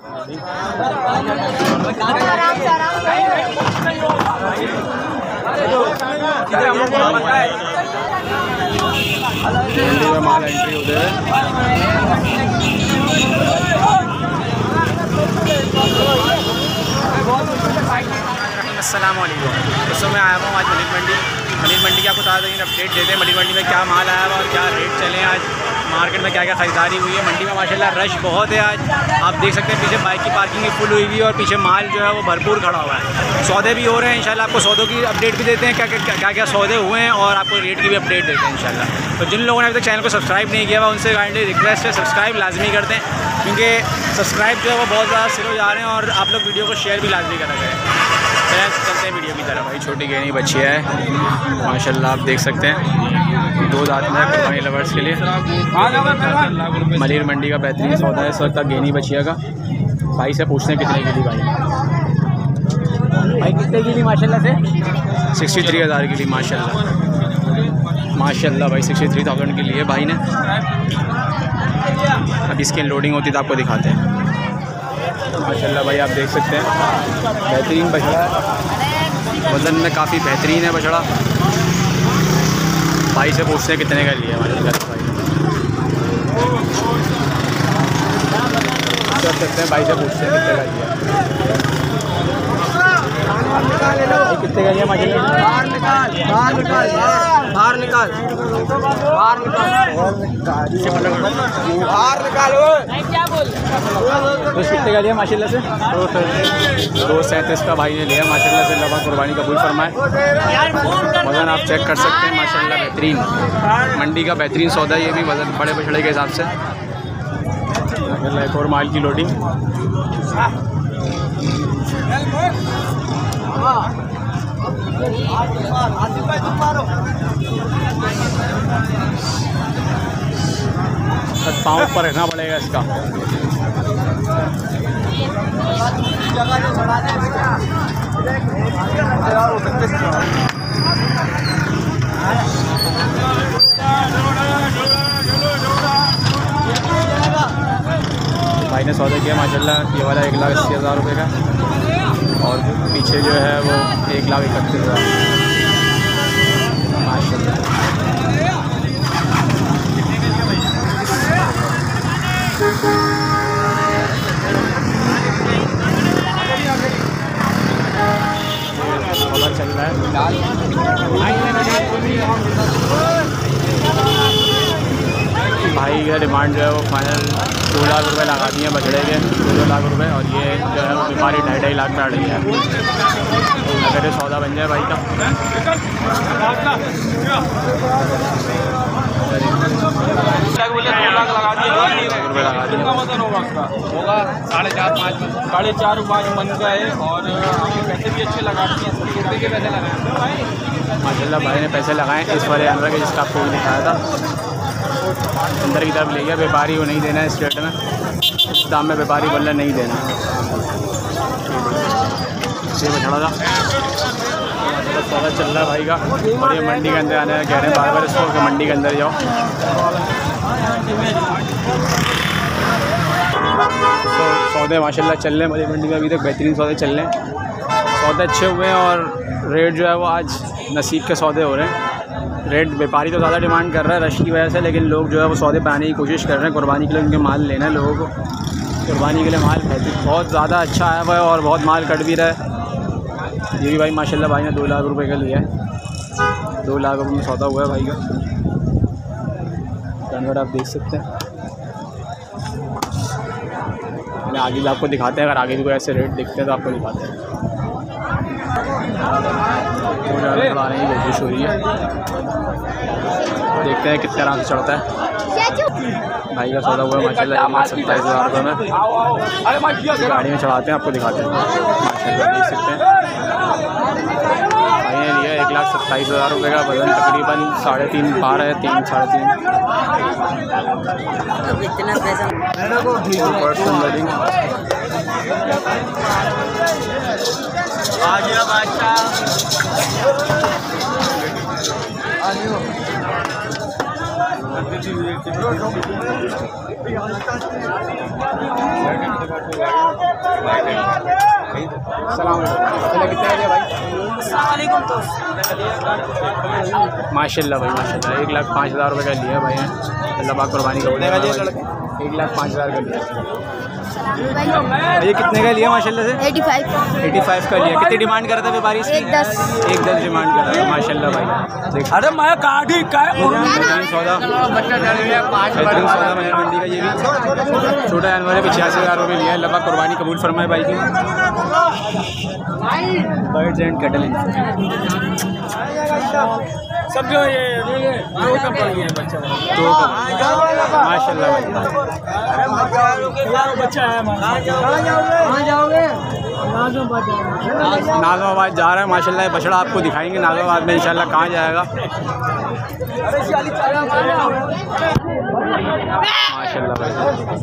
माल entry होते हैं। अस्सलाम वालेकुम। दोस्तों मैं आया हूँ आज मलिक मंडी की आपको ताज़ा अपडेट देते हैं। मलिक मंडी में क्या माल आया हुआ और क्या रेट चले हैं, आज मार्केट में क्या क्या ख़रीदारी हुई है। मंडी में माशाल्लाह रश बहुत है आज, आप देख सकते हैं पीछे बाइक की पार्किंग भी फुल हुई हुई है और पीछे माल जो है वो भरपूर खड़ा हुआ है। सौदे भी हो रहे हैं, इंशाल्लाह आपको सौदों की अपडेट भी देते हैं, क्या सौदे हुए हैं और आपको रेट की भी अपडेट देते हैं इंशाल्लाह। तो जिन लोगों ने अभी तक चैनल को सब्सक्राइब नहीं किया हुआ उनसे काइंडली रिक्वेस्ट है सब्सक्राइब लाजमी कर दें, क्योंकि सब्सक्राइब जो है वो बहुत ज़्यादा सिर हो जा रहे हैं और आप लोग वीडियो को शेयर भी लाजमी करा करें। चलते हैं वीडियो की तरफ। भाई छोटी गेनी बच्ची है माशाल्लाह, आप देख सकते हैं, 2 दांत में कुर्बानी लवर्स के लिए। मलिक मंडी का बेहतरीन सौदा है इस वक्त का गेनी बचिया का। भाई से पूछते हैं कितने की ली भाई कितने की ली माशाल्लाह से? 63,000 की ली माशाल्लाह भाई 63,000 की ली है भाई ने। अब इसकी लोडिंग होती तो आपको दिखाते हैं। माशाल्लाह भाई आप देख सकते हैं बेहतरीन बछड़ा है, वज़न में काफ़ी बेहतरीन है बछड़ा। भाई से पूछते हैं कितने का लिया माशाल्लाह भाई कर सकते हैं। भाई से पूछते हैं कितने का लिया, कितने का लिया माशाल्लाह? बाहर निकाल क्या बोल तो कितने का लिया माशाल्लाह से? 237 का भाई ने लिया माशाल्लाह से। लबा कुर्बानी कबूल फरमाए। वज़न आप चेक कर सकते हैं माशाल्लाह बेहतरीन मंडी का बेहतरीन सौदा, ये भी वज़न बड़े बछड़े के हिसाब से। एक और माल की लोडिंग। पाँव पर रखना पड़ेगा इसका। भाई ने सौदा किया माशाल्लाह, ये वाला 1,80,000 रुपये का और पीछे जो है वो 1,31,000 माशाल्लाह। सौदा चल रहा है। भाई का डिमांड जो है वो फाइनल 2 लाख रुपये लगा दिए हैं बछड़े के, 2 लाख रुपये, और ये जो है वो बीमारी 2.5 लाख में अड़ गई है। अगर ये सौदा बन जाए भाई का 2 लाख लगा दिए, 2 लाख रुपये लगा दिए होगा 4.5-5 मन का है और पैसे भी अच्छे लगा दिए। कितने के पैसे लगाए माशाल्लाह भाई ने? पैसे लगाए इस वाले जानवर के जिसका आपको दिखाया था, अंदर की तरफ ले गया। व्यापारी को नहीं देना है इस रेट में, इस दाम में व्यापारी बोल रहा नहीं देना। ये बछड़ा था सौदा चल रहा है भाई का, और ये मंडी के अंदर आने कह रहे हैं बार इसको कि मंडी के अंदर जाओ। तो सौदे माशाल्लाह चल रहे हैं मलिक मंडी में, अभी तक बेहतरीन सौदे चल रहे हैं। सौदे अच्छे हुए हैं और रेट जो है वो आज नसीब के सौदे हो रहे हैं। रेट व्यापारी तो ज़्यादा डिमांड कर रहा है रश की वजह से, लेकिन लोग जो है वो सौदे पाने की कोशिश कर रहे हैं। कुर्बानी के लिए उनके माल लेना है लोगों को, कुर्बानी के लिए माल बहुत ज़्यादा अच्छा आया हुआ है और बहुत माल कट भी रहा है। ये भी भाई माशाल्लाह भाई ने 2 लाख रुपए का लिया है, 2 लाख रुपये में सौदा हुआ है भाई का जानवर, आप देख सकते हैं। आगे भी आपको दिखाते हैं, अगर आगे भी कोई ऐसे रेट दिखते हैं तो आपको दिखाते हैं। आने की कोशिश हो रही है, देखते हैं कितने आराम से चढ़ता है। भाई का सौदा हुआ है माशाल्लाह 1,27,000 रुपये में। गाड़ी में चढ़ाते हैं, आपको दिखाते हैं माशाल्लाह, देख सकते हैं। भाई ने लिया 1,27,000 रुपये का, वजन तकरीबन 3.5 पार है, 3-3.5। माशाल्लाह भाई माशाल्लाह 1,05,000 रुपये का लिया भाई। अल्लाह पाक कुर्बानी का 1,05,000 का लिया। ये कितने का लिया माशाल्लाह से? 85 का लिया। कितनी डिमांड कर रहा था व्यापारी इसकी? 1,10 डिमांड कर रहा है माशाल्लाह भाई। अरे मैं काटी सौदा मंडी का ये भी छोटा जानवर है। 85,000 रुपये लिया। अल्लाह पाक कुर्बानी कबूल फरमाए भाई की। बर्ड्स एंड कैटल सब जो ये दो का पड़ गया बच्चा माशाल्लाह भाई। बच्चा है नाज़माबाद जा रहा है माशाल्लाह। बछड़ा आपको दिखाएंगे नाज़माबाद में इंशाल्लाह कहाँ जाएगा माशाल्लाह भाई।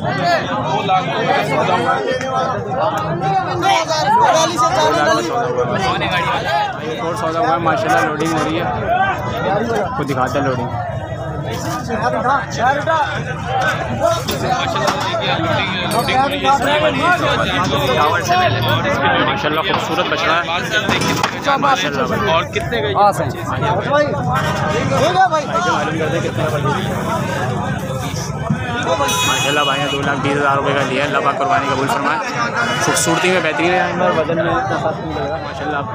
एक और सौदा हुआ है माशाल्लाह। लोडिंग हो रही है आपको दिखाते हैं लोडिंग। माशाल्लाह खूबसूरत बछड़ा है माशाल्लाह भाई। और कितने का मालूम करते कितने का माशाल्लाह भाई। 2,20,000 रुपये का लिया। अल्लाह पाक कुर्बानी कबूल फरमाए। खूबसूरती में बेहतरीन है जानवर। वजन में इतना खास नहीं लगेगा माशाल्लाह आपको।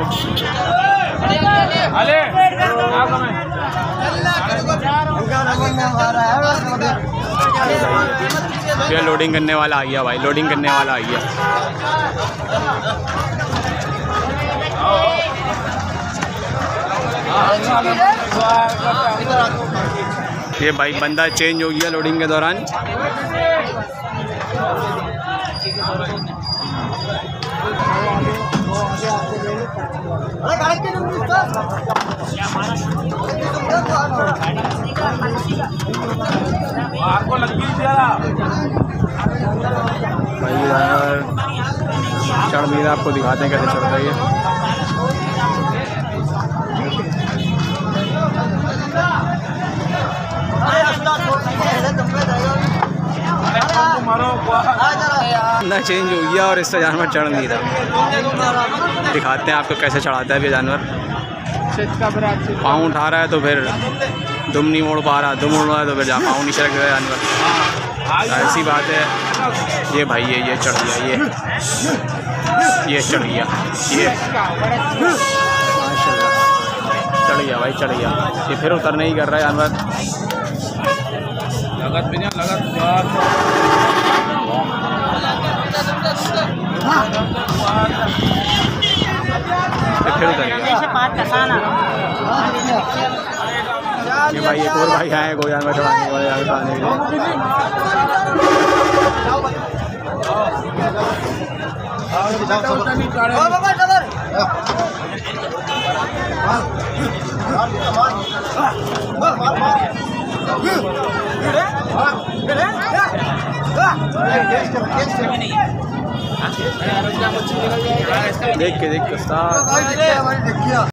ये लोडिंग करने वाला आ गया भाई। लोडिंग करने वाला आ गया। ये भाई बंदा चेंज हो गया लोडिंग के दौरान। भाई ये जानवर चढ़ भी आपको दिखाते हैं कैसे चढ़ रही है। ना चेंज हो गया और इससे जानवर चढ़ नहीं रहा। दिखाते हैं आपको कैसे चढ़ाता है ये जानवर। पाँव उठा रहा है तो फिर दुम नहीं मोड़ पा रहा। दुम मोड़ रहा है तो फिर पाँव नीचे रख रहा है जानवर। ऐसी बात है। ये भाई ये चढ़ गया। ये चढ़ गया। ये माशाल्लाह चढ़ गया भाई चढ़ गया। ये फिर उतर नहीं कर रहा है जानवर। लगत भी नहीं लगत फिर उतर गया। ये भाई एक और भाई आए गो जानवर चढ़ाने वाले आने के देख के